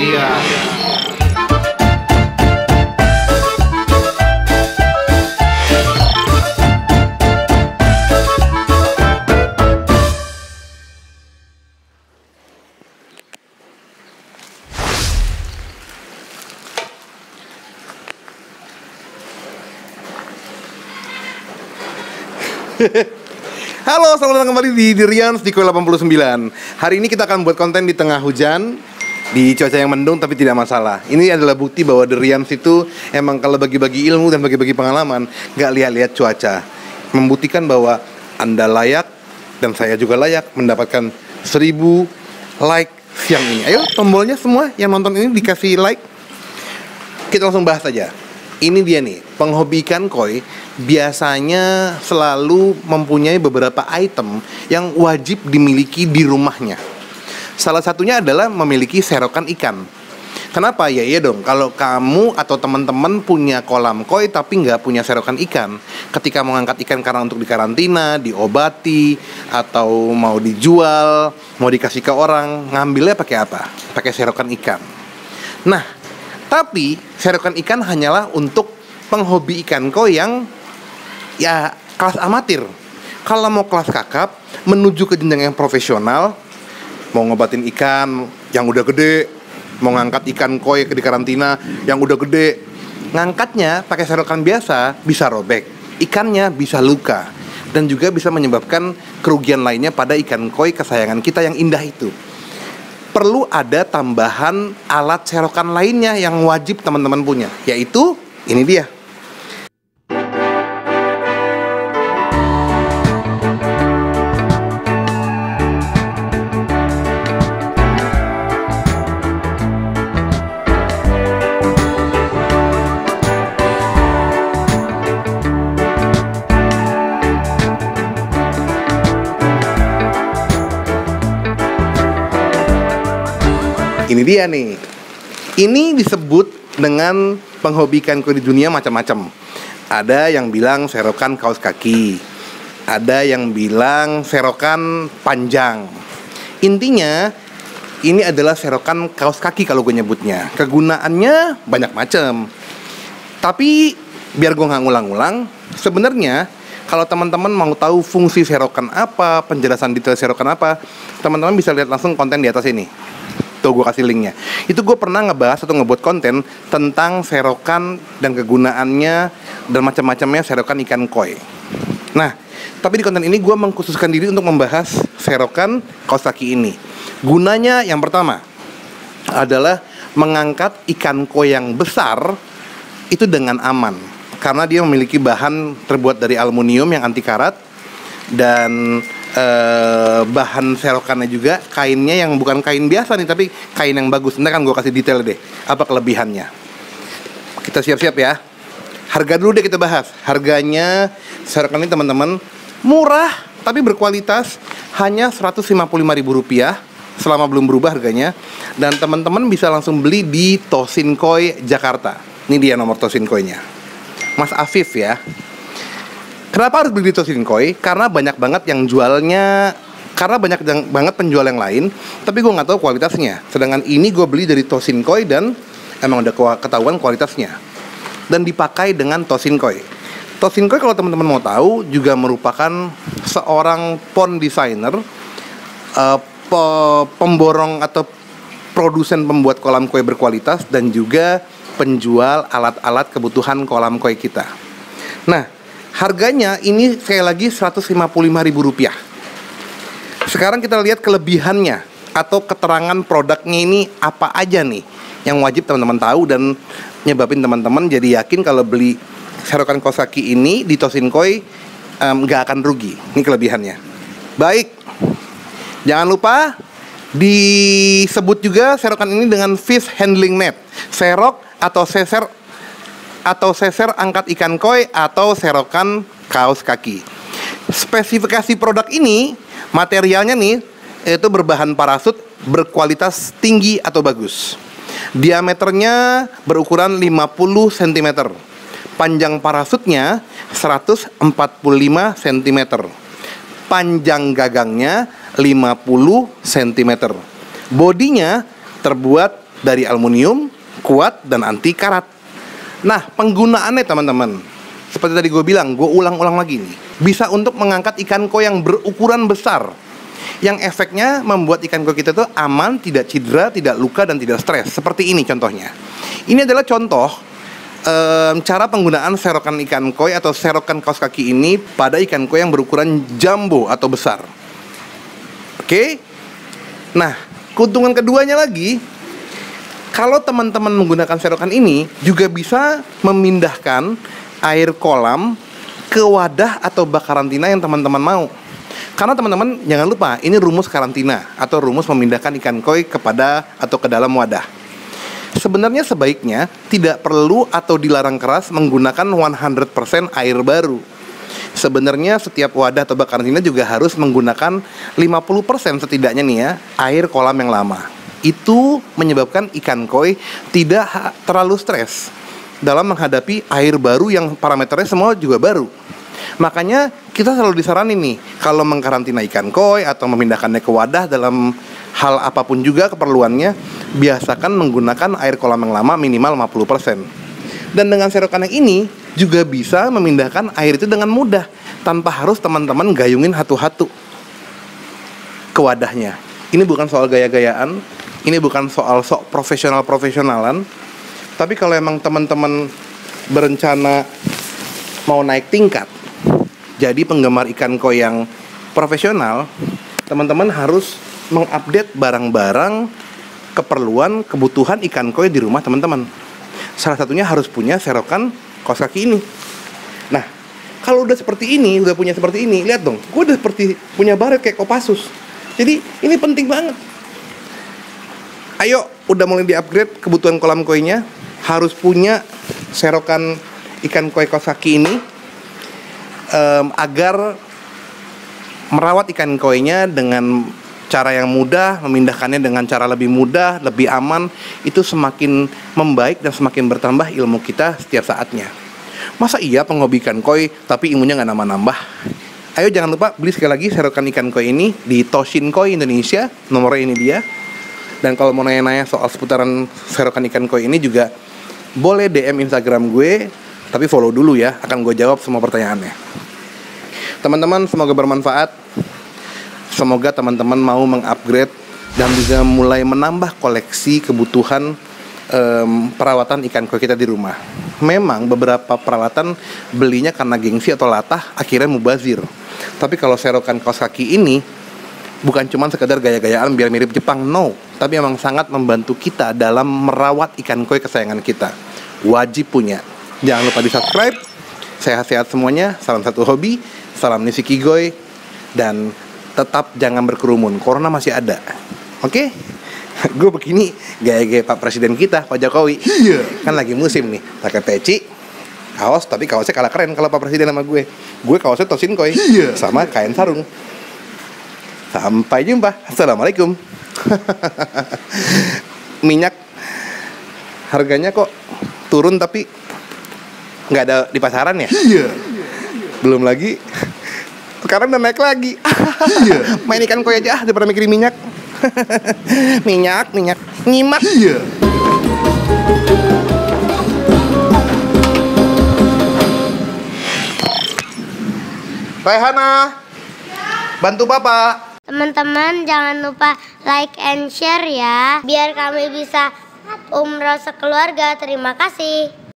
Iya. Halo, selamat datang kembali di Rians di Koi 89. Hari ini kita akan buat konten di tengah hujan, di cuaca yang mendung, tapi tidak masalah. Ini adalah bukti bahwa The Rians itu emang kalau bagi-bagi ilmu dan bagi-bagi pengalaman gak lihat-lihat cuaca. Membuktikan bahwa Anda layak dan saya juga layak mendapatkan 1000 like siang ini. Ayo tombolnya semua yang nonton ini dikasih like. Kita langsung bahas aja. Ini dia nih, penghobi ikan koi biasanya selalu mempunyai beberapa item yang wajib dimiliki di rumahnya. Salah satunya adalah memiliki serokan ikan. Kenapa? Ya iya dong, kalau kamu atau teman-teman punya kolam koi tapi nggak punya serokan ikan, ketika mau ngangkat ikan karena untuk dikarantina, diobati, atau mau dijual, mau dikasih ke orang, ngambilnya pakai apa? Pakai serokan ikan. Nah, tapi serokan ikan hanyalah untuk penghobi ikan koi yang ya kelas amatir. Kalau mau kelas kakap, menuju ke jenjang yang profesional, mau ngobatin ikan yang udah gede, mau ngangkat ikan koi di karantina yang udah gede, ngangkatnya pakai serokan biasa bisa robek, ikannya bisa luka, dan juga bisa menyebabkan kerugian lainnya pada ikan koi kesayangan kita yang indah itu. Perlu ada tambahan alat serokan lainnya yang wajib teman-teman punya, yaitu ini dia. Ini dia nih. Ini disebut dengan penghobi ikan koi di dunia macam-macam. Ada yang bilang serokan kaos kaki, ada yang bilang serokan panjang. Intinya ini adalah serokan kaos kaki kalau gue nyebutnya. Kegunaannya banyak macam. Tapi biar gue nggak ngulang-ngulang, sebenarnya kalau teman-teman mau tahu fungsi serokan apa, penjelasan detail serokan apa, teman-teman bisa lihat langsung konten di atas ini. Tuh gue kasih linknya. Itu gue pernah ngebahas atau ngebuat konten tentang serokan dan kegunaannya dan macam-macamnya serokan ikan koi. Nah, tapi di konten ini gue mengkhususkan diri untuk membahas serokan kaos kaki ini. Gunanya yang pertama adalah mengangkat ikan koi yang besar itu dengan aman, karena dia memiliki bahan terbuat dari aluminium yang anti karat, dan bahan serokannya juga kainnya yang bukan kain biasa nih, tapi kain yang bagus. Nanti kan gue kasih detail deh apa kelebihannya. Kita siap-siap ya. Harga dulu deh kita bahas. Harganya serokan ini teman-teman murah tapi berkualitas, hanya Rp155.000 selama belum berubah harganya. Dan teman-teman bisa langsung beli di Tosin Koi Jakarta. Ini dia nomor Tosin Koi-nya, Mas Afif ya. Kenapa harus beli di Tosin Koi? Karena banyak banget yang jualnya, karena banyak banget penjual yang lain, tapi gue nggak tahu kualitasnya. Sedangkan ini gue beli dari Tosin Koi dan emang udah ketahuan kualitasnya. Dan dipakai dengan Tosin Koi. Tosin Koi kalau teman-teman mau tahu juga merupakan seorang pond designer, pemborong atau produsen pembuat kolam koi berkualitas, dan juga penjual alat-alat kebutuhan kolam koi kita. Nah, harganya ini sekali lagi Rp155.000. Sekarang kita lihat kelebihannya atau keterangan produknya ini apa aja nih yang wajib teman-teman tahu dan nyebabin teman-teman jadi yakin kalau beli serokan kaos kaki ini di Tosin Koi nggak akan rugi. Ini kelebihannya. Baik, jangan lupa disebut juga serokan ini dengan fish handling net, serok atau seser angkat ikan koi atau serokan kaos kaki. Spesifikasi produk ini, materialnya nih, itu berbahan parasut berkualitas tinggi atau bagus. Diameternya berukuran 50 cm. Panjang parasutnya 145 cm. Panjang gagangnya 50 cm. Bodinya terbuat dari aluminium, kuat dan anti karat. Nah, penggunaannya teman-teman, seperti tadi gue bilang, gue ulang-ulang lagi nih, bisa untuk mengangkat ikan koi yang berukuran besar, yang efeknya membuat ikan koi kita tuh aman, tidak cedera, tidak luka, dan tidak stres. Seperti ini contohnya. Ini adalah contoh cara penggunaan serokan ikan koi atau serokan kaos kaki ini pada ikan koi yang berukuran jumbo atau besar. Oke? Nah, keuntungan keduanya lagi, kalau teman-teman menggunakan serokan ini juga bisa memindahkan air kolam ke wadah atau bak karantina yang teman-teman mau. Karena teman-teman jangan lupa, ini rumus karantina atau rumus memindahkan ikan koi kepada atau ke dalam wadah. Sebenarnya sebaiknya tidak perlu atau dilarang keras menggunakan 100% air baru. Sebenarnya setiap wadah atau bak karantina juga harus menggunakan 50% setidaknya nih ya, air kolam yang lama. Itu menyebabkan ikan koi tidak terlalu stres dalam menghadapi air baru yang parameternya semua juga baru. Makanya kita selalu disaranin nih, kalau mengkarantina ikan koi atau memindahkannya ke wadah dalam hal apapun juga keperluannya, biasakan menggunakan air kolam yang lama minimal 50%. Dan dengan serokan yang ini juga bisa memindahkan air itu dengan mudah, tanpa harus teman-teman gayungin hatu-hatu ke wadahnya. Ini bukan soal gaya-gayaan, ini bukan soal sok profesionalan, tapi kalau emang teman-teman berencana mau naik tingkat, jadi penggemar ikan koi yang profesional, teman-teman harus mengupdate barang-barang keperluan, kebutuhan ikan koi di rumah teman-teman. Salah satunya harus punya serokan kaos kaki ini. Nah, kalau udah seperti ini, udah punya seperti ini, lihat dong, gue udah seperti punya baret kayak Kopassus. Jadi ini penting banget. Ayo, udah mulai di-upgrade kebutuhan kolam koinya, harus punya serokan ikan koi kaos kaki ini, agar merawat ikan koinya dengan cara yang mudah, memindahkannya dengan cara lebih mudah, lebih aman, itu semakin membaik dan semakin bertambah ilmu kita setiap saatnya. Masa iya penghobi ikan koi tapi ilmunya nggak nambah-nambah? Ayo jangan lupa beli sekali lagi serokan ikan koi ini di Toshin Koi Indonesia, nomornya ini dia. Dan kalau mau nanya-nanya soal seputaran serokan ikan koi ini juga boleh DM Instagram gue, tapi follow dulu ya, akan gue jawab semua pertanyaannya. Teman-teman, semoga bermanfaat. Semoga teman-teman mau mengupgrade dan juga mulai menambah koleksi kebutuhan perawatan ikan koi kita di rumah. Memang beberapa peralatan belinya karena gengsi atau latah, akhirnya mubazir. Tapi kalau serokan kaos kaki ini bukan cuma sekedar gaya-gayaan biar mirip Jepang, no. Tapi memang sangat membantu kita dalam merawat ikan koi kesayangan kita. Wajib punya. Jangan lupa di subscribe. Sehat-sehat semuanya. Salam satu hobi. Salam Nishikigoy. Dan tetap jangan berkerumun. Corona masih ada. Oke? Gue begini gaya-gaya Pak Presiden kita, Pak Jokowi. Iya. Kan lagi musim nih. Pakai peci, kaos, tapi kaosnya kalah keren kalau Pak Presiden sama gue. Gue kaosnya Toshin Koi. Iya. Sama kain sarung. Sampai jumpa. Assalamualaikum. Minyak harganya kok turun tapi nggak ada di pasaran ya? Iya. Belum lagi sekarang udah naik lagi. Iya. Main ikan koi aja daripada mikirin minyak. minyak nyimak. Iya. Rehana, bantu Bapak. Teman-teman jangan lupa like and share ya, biar kami bisa umroh sekeluarga. Terima kasih.